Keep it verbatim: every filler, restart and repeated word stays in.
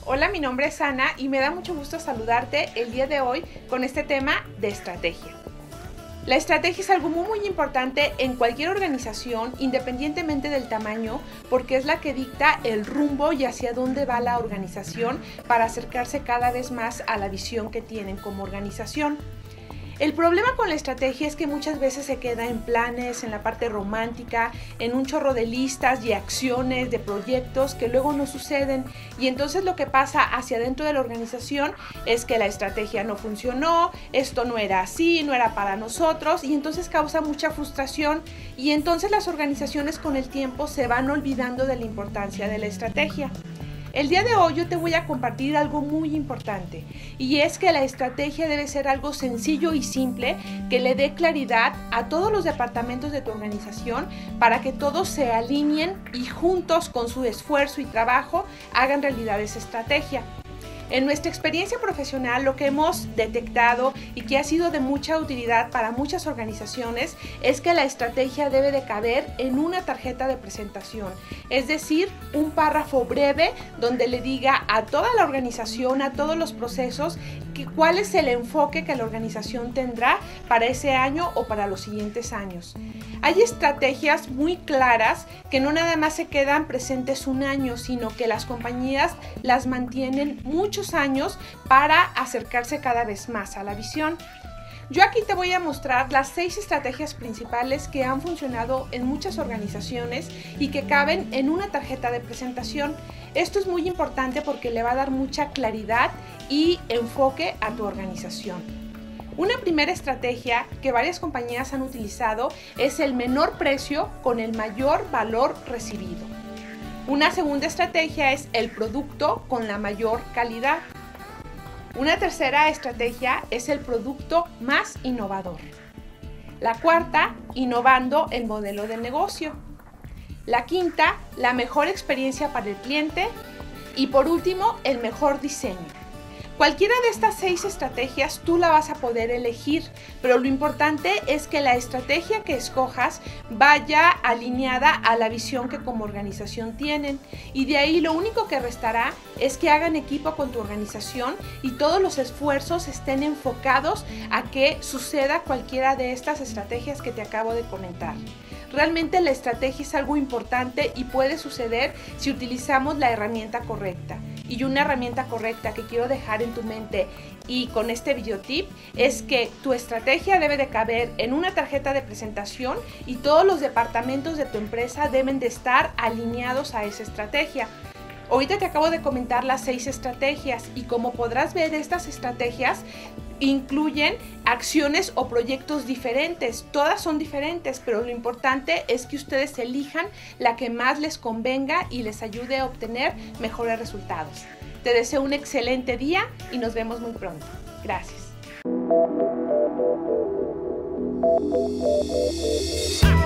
Hola, mi nombre es Ana y me da mucho gusto saludarte el día de hoy con este tema de estrategia. La estrategia es algo muy, muy importante en cualquier organización, independientemente del tamaño, porque es la que dicta el rumbo y hacia dónde va la organización para acercarse cada vez más a la visión que tienen como organización. El problema con la estrategia es que muchas veces se queda en planes, en la parte romántica, en un chorro de listas y acciones, de proyectos que luego no suceden, y entonces lo que pasa hacia adentro de la organización es que la estrategia no funcionó, esto no era así, no era para nosotros, y entonces causa mucha frustración, y entonces las organizaciones con el tiempo se van olvidando de la importancia de la estrategia. El día de hoy yo te voy a compartir algo muy importante, y es que la estrategia debe ser algo sencillo y simple que le dé claridad a todos los departamentos de tu organización para que todos se alineen y juntos con su esfuerzo y trabajo hagan realidad esa estrategia. En nuestra experiencia profesional, lo que hemos detectado y que ha sido de mucha utilidad para muchas organizaciones es que la estrategia debe de caber en una tarjeta de presentación, es decir, un párrafo breve donde le diga a toda la organización, a todos los procesos, que, cuál es el enfoque que la organización tendrá para ese año o para los siguientes años. Hay estrategias muy claras que no nada más se quedan presentes un año, sino que las compañías las mantienen mucho años para acercarse cada vez más a la visión. Yo aquí te voy a mostrar las seis estrategias principales que han funcionado en muchas organizaciones y que caben en una tarjeta de presentación. Esto es muy importante porque le va a dar mucha claridad y enfoque a tu organización. Una primera estrategia que varias compañías han utilizado es el menor precio con el mayor valor recibido. Una segunda estrategia es el producto con la mayor calidad. Una tercera estrategia es el producto más innovador. La cuarta, innovando el modelo de negocio. La quinta, la mejor experiencia para el cliente. Y por último, el mejor diseño. Cualquiera de estas seis estrategias tú la vas a poder elegir, pero lo importante es que la estrategia que escojas vaya alineada a la visión que como organización tienen, y de ahí lo único que restará es que hagan equipo con tu organización y todos los esfuerzos estén enfocados a que suceda cualquiera de estas estrategias que te acabo de comentar. Realmente la estrategia es algo importante y puede suceder si utilizamos la herramienta correcta. Y una herramienta correcta que quiero dejar en tu mente y con este video tip es que tu estrategia debe de caber en una tarjeta de presentación y todos los departamentos de tu empresa deben de estar alineados a esa estrategia. Ahorita te acabo de comentar las seis estrategias y como podrás ver, estas estrategias incluyen acciones o proyectos diferentes. Todas son diferentes, pero lo importante es que ustedes elijan la que más les convenga y les ayude a obtener mejores resultados. Te deseo un excelente día y nos vemos muy pronto. Gracias.